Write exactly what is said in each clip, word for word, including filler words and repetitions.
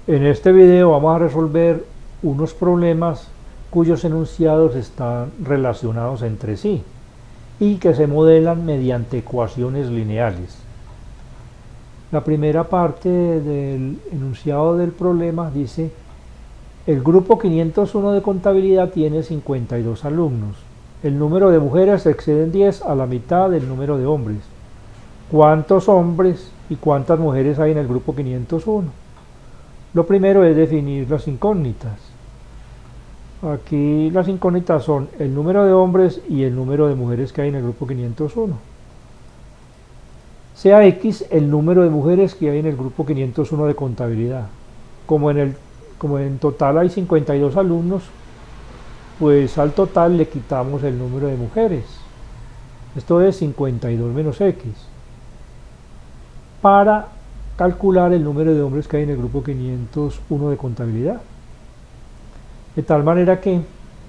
En este video vamos a resolver unos problemas cuyos enunciados están relacionados entre sí y que se modelan mediante ecuaciones lineales. La primera parte del enunciado del problema dice: el grupo quinientos uno de contabilidad tiene cincuenta y dos alumnos. El número de mujeres excede en diez a la mitad del número de hombres. ¿Cuántos hombres y cuántas mujeres hay en el grupo quinientos uno? Lo primero es definir las incógnitas. Aquí las incógnitas son el número de hombres y el número de mujeres que hay en el grupo quinientos uno. Sea X el número de mujeres que hay en el grupo quinientos uno de contabilidad. Como en, el, como en total hay cincuenta y dos alumnos, pues al total le quitamos el número de mujeres. Esto es cincuenta y dos menos X. Para calcular el número de hombres que hay en el grupo quinientos uno de contabilidad. De tal manera que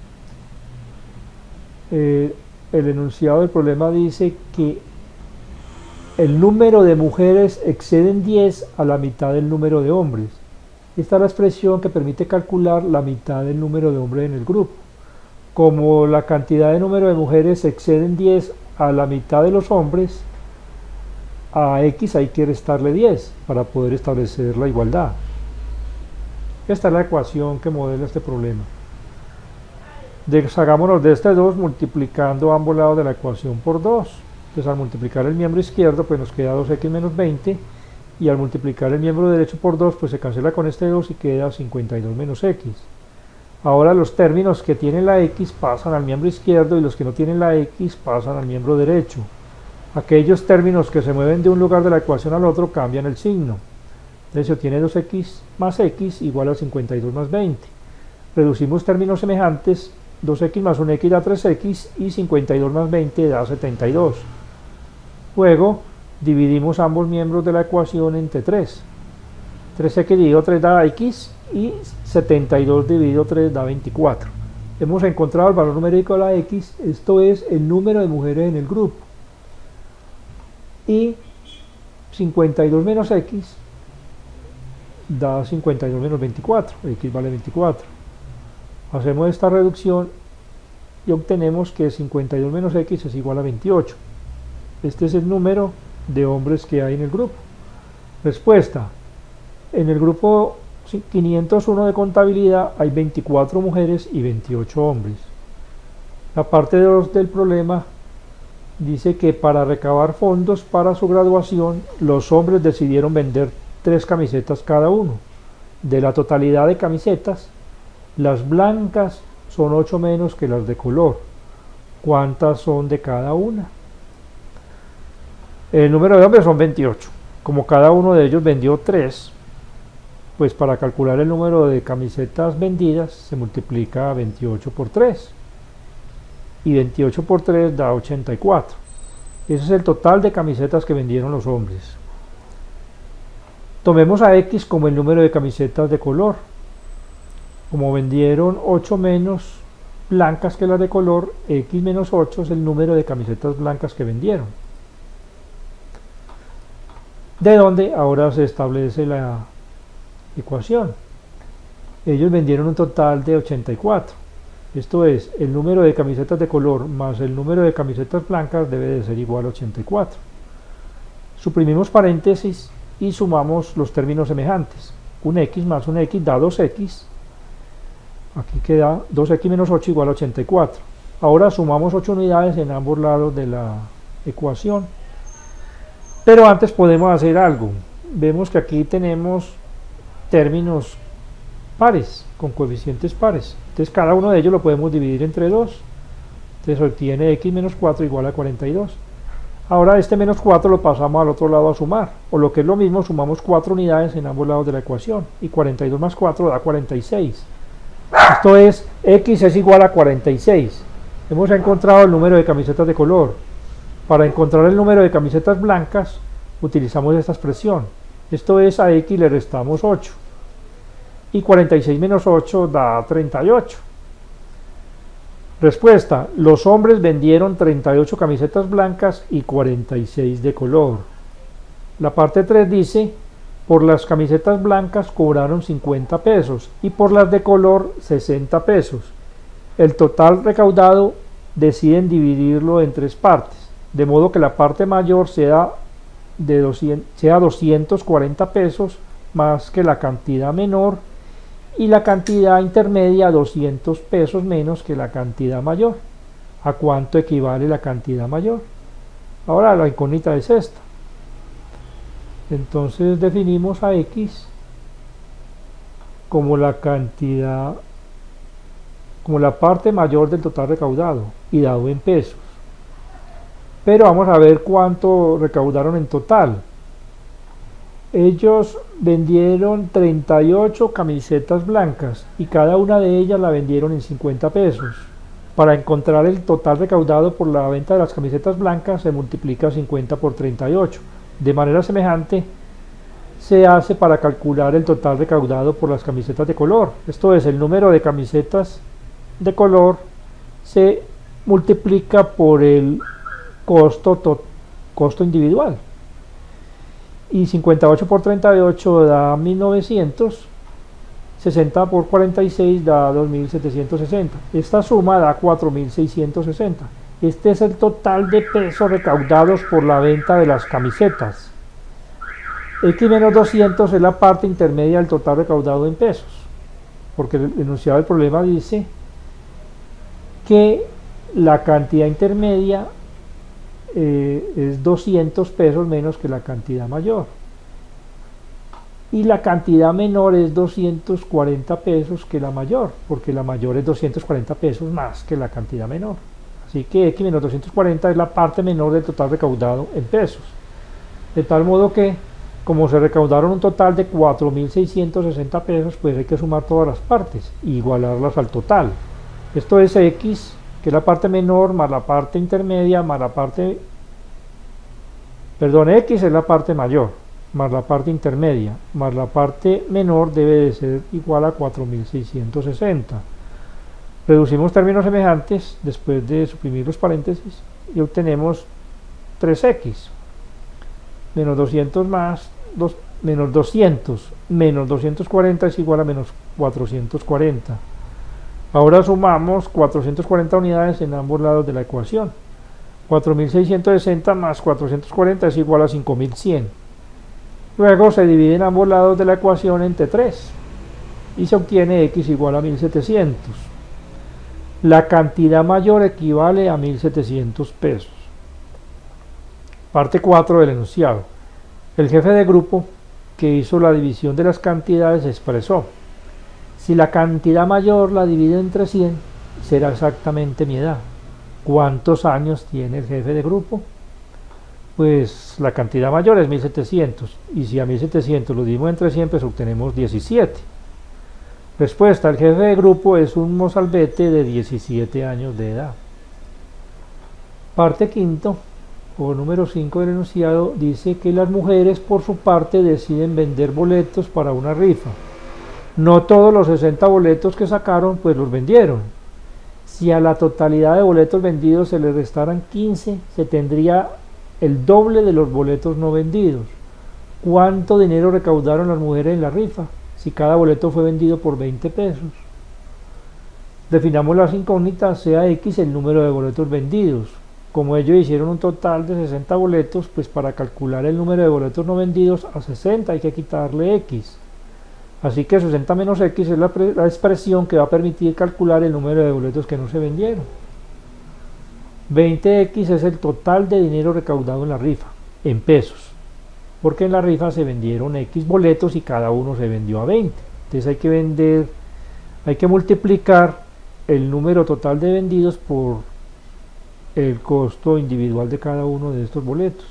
eh, el enunciado del problema dice que el número de mujeres excede en diez a la mitad del número de hombres. Esta es la expresión que permite calcular la mitad del número de hombres en el grupo. Como la cantidad de número de mujeres excede en diez a la mitad de los hombres, a X hay que restarle diez para poder establecer la igualdad. Esta es la ecuación que modela este problema. Deshagámonos de este dos multiplicando ambos lados de la ecuación por dos. Entonces al multiplicar el miembro izquierdo pues nos queda dos X menos veinte, y al multiplicar el miembro derecho por dos pues se cancela con este dos y queda cincuenta y dos menos X. Ahora los términos que tienen la X pasan al miembro izquierdo y los que no tienen la X pasan al miembro derecho. Aquellos términos que se mueven de un lugar de la ecuación al otro cambian el signo. Entonces se obtiene dos X más X igual a cincuenta y dos más veinte. Reducimos términos semejantes, dos X más un X da tres X y cincuenta y dos más veinte da setenta y dos. Luego dividimos ambos miembros de la ecuación entre tres. tres X dividido tres da X y setenta y dos dividido tres da veinticuatro. Hemos encontrado el valor numérico de la X, esto es el número de mujeres en el grupo. Y cincuenta y dos menos X da cincuenta y dos menos veinticuatro, X vale veinticuatro. Hacemos esta reducción y obtenemos que cincuenta y dos menos X es igual a veintiocho. Este es el número de hombres que hay en el grupo. Respuesta: en el grupo quinientos uno de contabilidad hay veinticuatro mujeres y veintiocho hombres. La parte dos del problema dice que para recabar fondos para su graduación, los hombres decidieron vender tres camisetas cada uno. De la totalidad de camisetas, las blancas son ocho menos que las de color. ¿Cuántas son de cada una? El número de hombres son veintiocho. Como cada uno de ellos vendió tres, pues para calcular el número de camisetas vendidas se multiplica veintiocho por tres. Y veintiocho por tres da ochenta y cuatro. Ese es el total de camisetas que vendieron los hombres. Tomemos a X como el número de camisetas de color. Como vendieron ocho menos blancas que las de color, X menos ocho es el número de camisetas blancas que vendieron. De donde ahora se establece la ecuación. Ellos vendieron un total de ochenta y cuatro. Esto es, el número de camisetas de color más el número de camisetas blancas debe de ser igual a ochenta y cuatro. Suprimimos paréntesis y sumamos los términos semejantes. Un X más un X da dos X. Aquí queda dos X menos ocho igual a ochenta y cuatro. Ahora sumamos ocho unidades en ambos lados de la ecuación. Pero antes podemos hacer algo. Vemos que aquí tenemos términos pares, con coeficientes pares. Entonces cada uno de ellos lo podemos dividir entre dos. Entonces obtiene X menos cuatro igual a cuarenta y dos. Ahora este menos cuatro lo pasamos al otro lado a sumar. O lo que es lo mismo, sumamos cuatro unidades en ambos lados de la ecuación. Y cuarenta y dos más cuatro da cuarenta y seis. Esto es, X es igual a cuarenta y seis. Hemos encontrado el número de camisetas de color. Para encontrar el número de camisetas blancas, utilizamos esta expresión. Esto es, a X le restamos ocho. Y cuarenta y seis menos ocho da treinta y ocho. Respuesta: los hombres vendieron treinta y ocho camisetas blancas y cuarenta y seis de color. La parte tres dice: por las camisetas blancas cobraron cincuenta pesos y por las de color sesenta pesos. El total recaudado deciden dividirlo en tres partes, de modo que la parte mayor sea, de doscientos, sea doscientos cuarenta pesos más que la cantidad menor y la cantidad intermedia doscientos pesos menos que la cantidad mayor. ¿A cuánto equivale la cantidad mayor? Ahora la incógnita es esta. Entonces definimos a X como la cantidad, como la parte mayor del total recaudado y dado en pesos. Pero vamos a ver cuánto recaudaron en total. Ellos vendieron treinta y ocho camisetas blancas y cada una de ellas la vendieron en cincuenta pesos. Para encontrar el total recaudado por la venta de las camisetas blancas se multiplica cincuenta por treinta y ocho. De manera semejante se hace para calcular el total recaudado por las camisetas de color. Esto es, el número de camisetas de color se multiplica por el costo, to, costo individual. Y cincuenta y ocho por treinta y ocho da mil novecientos, sesenta por cuarenta y seis da dos mil setecientos sesenta. Esta suma da cuatro mil seiscientos sesenta. Este es el total de pesos recaudados por la venta de las camisetas. X menos doscientos es la parte intermedia del total recaudado en pesos, porque el enunciado del problema dice que la cantidad intermedia eh, es doscientos pesos menos que la cantidad mayor y la cantidad menor es doscientos cuarenta pesos que la mayor, porque la mayor es doscientos cuarenta pesos más que la cantidad menor. Así que X menos doscientos cuarenta es la parte menor del total recaudado en pesos, de tal modo que como se recaudaron un total de cuatro mil seiscientos sesenta pesos, pues hay que sumar todas las partes y igualarlas al total. Esto es X, que es la parte menor, más la parte intermedia, más la parte, perdón, X es la parte mayor, más la parte intermedia, más la parte menor debe de ser igual a cuatro mil seiscientos sesenta. Reducimos términos semejantes después de suprimir los paréntesis y obtenemos tres X. Menos doscientos más dos, menos doscientos menos doscientos cuarenta es igual a menos cuatrocientos cuarenta. Ahora sumamos cuatrocientas cuarenta unidades en ambos lados de la ecuación. cuatro mil seiscientos sesenta más cuatrocientos cuarenta es igual a cinco mil cien. Luego se dividen ambos lados de la ecuación entre tres y se obtiene X igual a mil setecientos. La cantidad mayor equivale a mil setecientos pesos. Parte cuatro del enunciado. El jefe de grupo que hizo la división de las cantidades expresó: si la cantidad mayor la divido entre cien, será exactamente mi edad. ¿Cuántos años tiene el jefe de grupo? Pues la cantidad mayor es mil setecientos, y si a mil setecientos lo dividimos entre cien, pues obtenemos diecisiete. Respuesta: el jefe de grupo es un mozalbete de diecisiete años de edad. Parte quinto o número cinco del enunciado dice que las mujeres por su parte deciden vender boletos para una rifa. No todos los sesenta boletos que sacaron pues los vendieron. Si a la totalidad de boletos vendidos se le restaran quince, se tendría el doble de los boletos no vendidos. ¿Cuánto dinero recaudaron las mujeres en la rifa si cada boleto fue vendido por veinte pesos? Definamos las incógnitas, sea X el número de boletos vendidos. Como ellos hicieron un total de sesenta boletos, pues para calcular el número de boletos no vendidos a sesenta hay que quitarle X. Así que sesenta menos X es la, la expresión que va a permitir calcular el número de boletos que no se vendieron. veinte X es el total de dinero recaudado en la rifa, en pesos, porque en la rifa se vendieron X boletos y cada uno se vendió a veinte. Entonces hay que vender, hay que multiplicar el número total de vendidos por el costo individual de cada uno de estos boletos,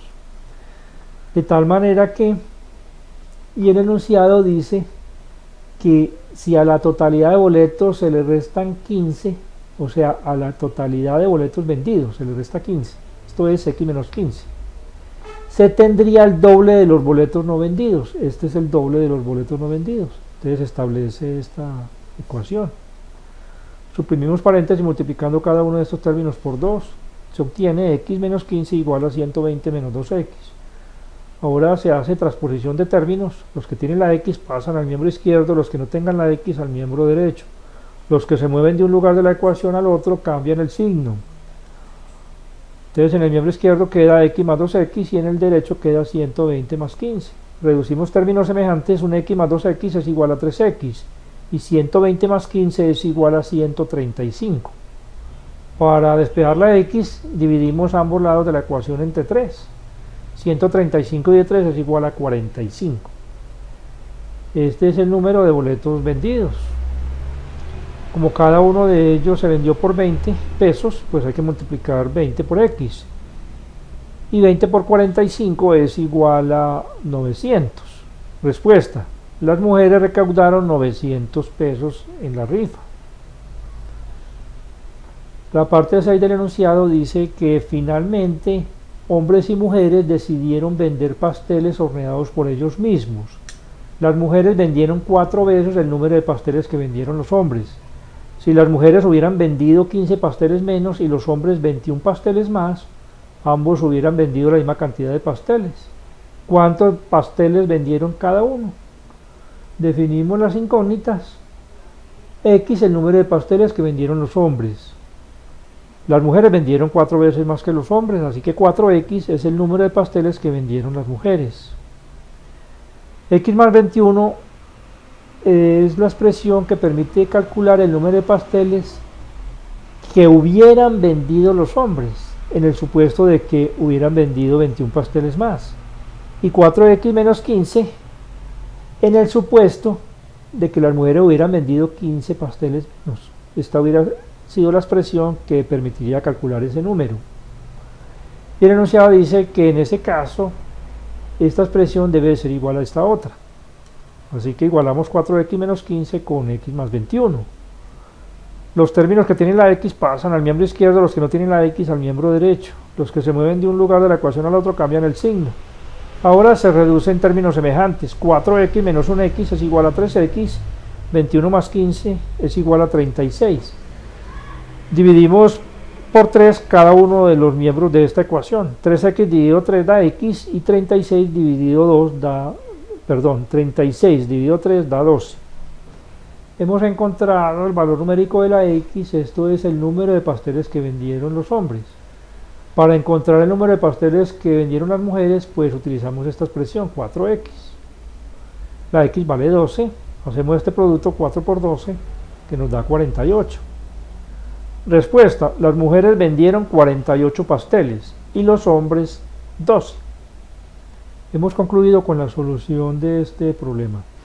de tal manera que, y el enunciado dice que si a la totalidad de boletos se le restan quince, o sea, a la totalidad de boletos vendidos se le resta quince, esto es X menos quince, se tendría el doble de los boletos no vendidos. Este es el doble de los boletos no vendidos. Entonces establece esta ecuación. Suprimimos paréntesis multiplicando cada uno de estos términos por dos. Se obtiene X menos quince igual a ciento veinte menos dos X. Ahora se hace transposición de términos, los que tienen la X pasan al miembro izquierdo, los que no tengan la X al miembro derecho. Los que se mueven de un lugar de la ecuación al otro cambian el signo. Entonces en el miembro izquierdo queda X más dos X y en el derecho queda ciento veinte más quince. Reducimos términos semejantes, un X más dos X es igual a tres X y ciento veinte más quince es igual a ciento treinta y cinco. Para despejar la X dividimos ambos lados de la ecuación entre tres. ciento treinta y cinco de tres es igual a cuarenta y cinco. Este es el número de boletos vendidos. Como cada uno de ellos se vendió por veinte pesos, pues hay que multiplicar veinte por X. Y veinte por cuarenta y cinco es igual a novecientos. Respuesta: las mujeres recaudaron novecientos pesos en la rifa. La parte seis del enunciado dice que finalmente hombres y mujeres decidieron vender pasteles horneados por ellos mismos. Las mujeres vendieron cuatro veces el número de pasteles que vendieron los hombres. Si las mujeres hubieran vendido quince pasteles menos y los hombres veintiún pasteles más, ambos hubieran vendido la misma cantidad de pasteles. ¿Cuántos pasteles vendieron cada uno? Definimos las incógnitas. X, el número de pasteles que vendieron los hombres. Las mujeres vendieron cuatro veces más que los hombres, así que cuatro X es el número de pasteles que vendieron las mujeres. X más veintiuno es la expresión que permite calcular el número de pasteles que hubieran vendido los hombres, en el supuesto de que hubieran vendido veintiún pasteles más. Y cuatro X menos quince en el supuesto de que las mujeres hubieran vendido quince pasteles menos. Esta hubiera sido la expresión que permitiría calcular ese número. Y el enunciado dice que en ese caso esta expresión debe ser igual a esta otra. Así que igualamos cuatro X menos quince con X más veintiuno. Los términos que tienen la X pasan al miembro izquierdo, los que no tienen la X al miembro derecho. Los que se mueven de un lugar de la ecuación al otro cambian el signo. Ahora se reduce en términos semejantes. cuatro X menos un X es igual a tres X, veintiuno más quince es igual a treinta y seis. Dividimos por tres cada uno de los miembros de esta ecuación. tres X dividido tres da X y treinta y seis dividido dos da, perdón, treinta y seis dividido tres da doce. Hemos encontrado el valor numérico de la X, esto es el número de pasteles que vendieron los hombres. Para encontrar el número de pasteles que vendieron las mujeres, pues utilizamos esta expresión, cuatro X. La X vale doce, hacemos este producto cuatro por doce, que nos da cuarenta y ocho. Respuesta: las mujeres vendieron cuarenta y ocho pasteles y los hombres doce. Hemos concluido con la solución de este problema.